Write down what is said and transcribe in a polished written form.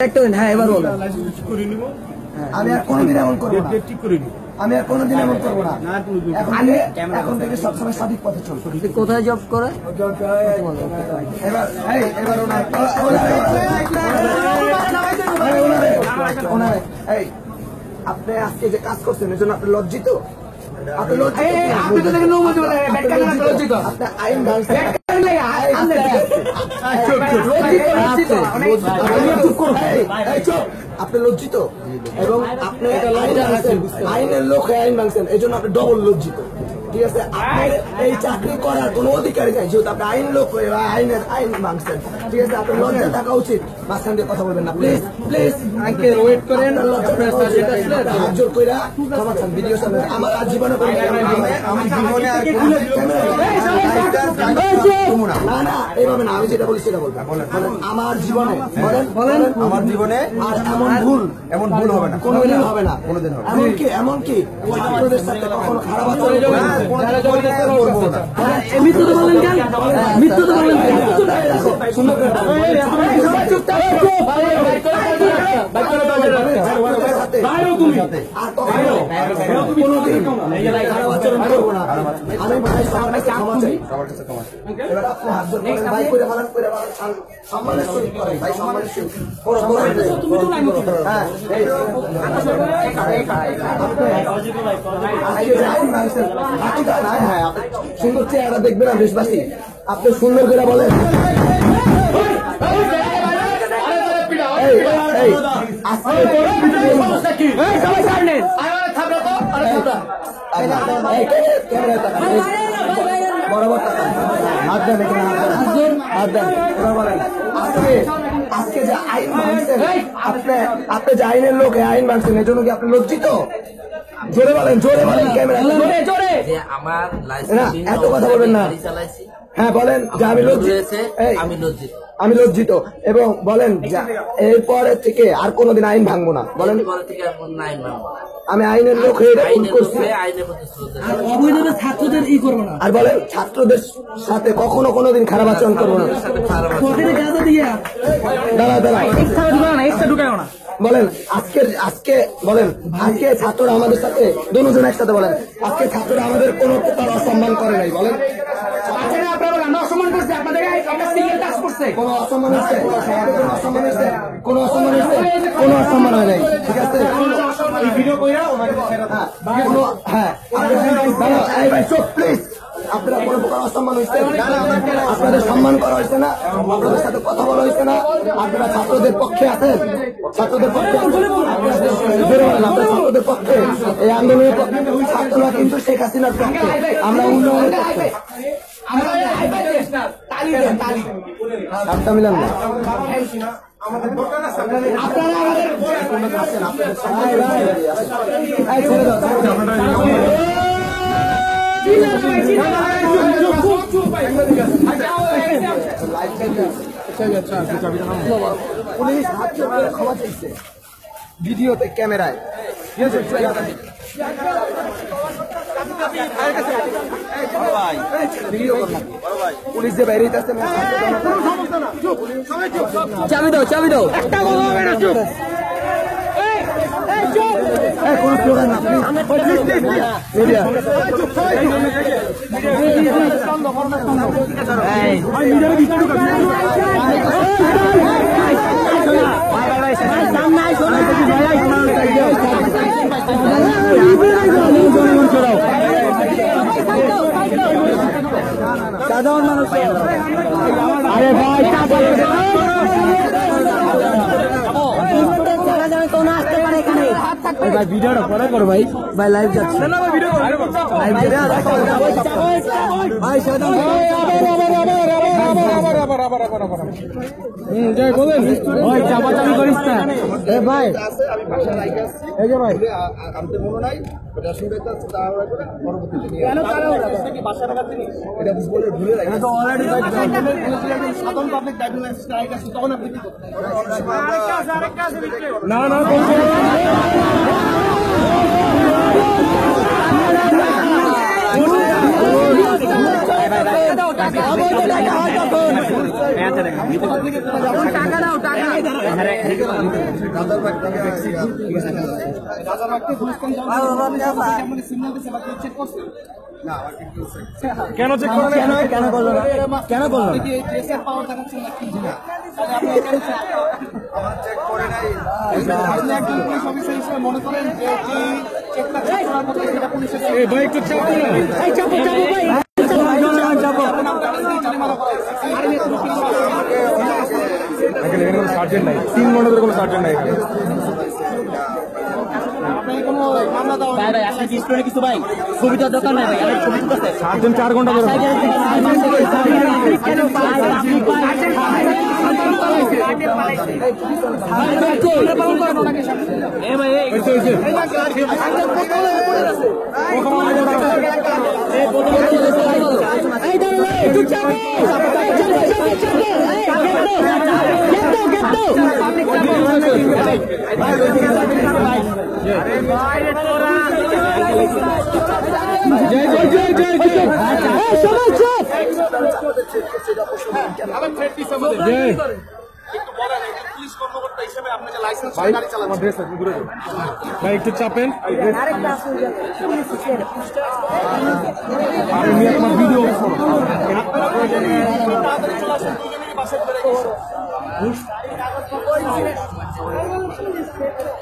একটা দিন। হ্যাঁ এবার বলো। আমি আর কোনোদিন এমন করবো না। আমি আর কোনোদিন এমন করবো না। এখন থেকে সবসময় সঠিক পথে চলবো। কোথায় জব করে? আপনি আজকে যে কাজ করছেন এর জন্য আপনি লজ্জিত? আপনি আইন আপনি লজ্জিত এবং আপনি আইনের লোক আইন ভাঙছেন এই জন্য আপনি ডবল লজ্জিত। ঠিক আছে, আপনার এই চাকরি করার কোনো অধিকারই নাই যেহেতু আপনি আইন লোক হয়ে আইন ভাঙছেন। ঠিক আছে, আপনার লজ্জা থাকা উচিত। মাঝখান দিয়ে কথা বলবেন না প্লিজ প্লিজ। ওয়েট করেন। জোর করে ক্ষমা চান ভিডিও সামনে আমার আর জীবনে না না এইভাবে না। আমি যেটা বলি সেটা বলবেন। আমার জীবনে বলেন আমার জীবনে আর এমন ভুল হবে না, কোনোদিন হবে না, কোনোদিন হবে। এমনকি ছাত্রদের সাথে কখনো খারাপ আচরণ করবো না। মিথ্যা তো বলেন কেন? মিথ্যা তো বলেন কেন? সুন্দর করে খারাপ আচরণ করবো না। আমি ভাই সবার কাছে ক্ষমা চাই। এবার আপনি হাত ধরে ভাই করে ভালো করে সম্মানের সহিত করেন ভাই, সম্মানের সহিত সুন্দর চেহারা দেখবেন না দেশবাসী। আপনি সুন্দর করে বলেন বরাবর হাত দেন হাত দেন। আজকে যে আইন ভাঙছেন আপনি যে আইনের লোক আইন ভাঙছেন এই জন্য কি আপনি লজ্জিত? জোরে বলেন ক্যামেরা না, এত কথা বলবেন না। হ্যাঁ বলেন যে আমি লজ্জিত এবং বলেন এরপরে থেকে আর কোনোদিন আইন ভাঙবো না। বলেন আমি আইনের লোক হয়ে করছি ছাত্রদের করবো না। আর বলেন ছাত্রদের সাথে কখনো কোনোদিন খারাপ আচরণ করবো না। বলেন আজকে বলেন আজকে ছাত্ররা আমাদের সাথে দুজন একসাথে বলেন আজকে ছাত্ররা আমাদের কোনো প্রকার অসম্মান করে নাই। বলেন অসম্মান করছে আপনাদের, কোনো অসম্মান হচ্ছে? কোনো অসম্মান হয় নাই। ঠিক আছে, প্লিজ আপনারা কোনো প্রকার অসম্মান হয়েছে? আপনাদের সম্মান করা হয়েছে না? আপনাদের সাথে কথা বলা হয়েছে না? আপনারা ছাত্রদের পক্ষে আছেন? ছাত্রদের পক্ষে ছাত্রদের পক্ষে এই আন্দোলনের পক্ষে। ছাত্ররা কিন্তু শেখ হাসিনার পক্ষে, আমরা উন্নয়নের পক্ষে। মিলান না পুলিশ হাত করে ক্ষমা চাইছে ভিডিওতে ক্যামেরায়। পুলিশ যে বাইরে চাবি দাও কোনো প্রোগ্রাম না সাধারণ মানুষ। আরে ভাই ভাই ভিডিওটা পরে করো ভাই লাইভ যাচ্ছে ভাই চাপাচাপি করিস না ভাই। এই যে ভাই আমি মনে নাই না না কেন চেক করো না? কেন করলো না? কেন করলো না? ভাই একটু চাপো না, চাপো ভাই, এখানে কোনো সার্জেন্ট নাই, 3 ঘন্টা কোনো সার্জেন্ট নাই এখানে। কিছু ভাই ছবিটার দোকান নাই ভাই, আমার ছবি তুলতে সার্জেন্ট 4 ঘন্টা ধরে ভাই একটু চাপেন, আমার ভিডিও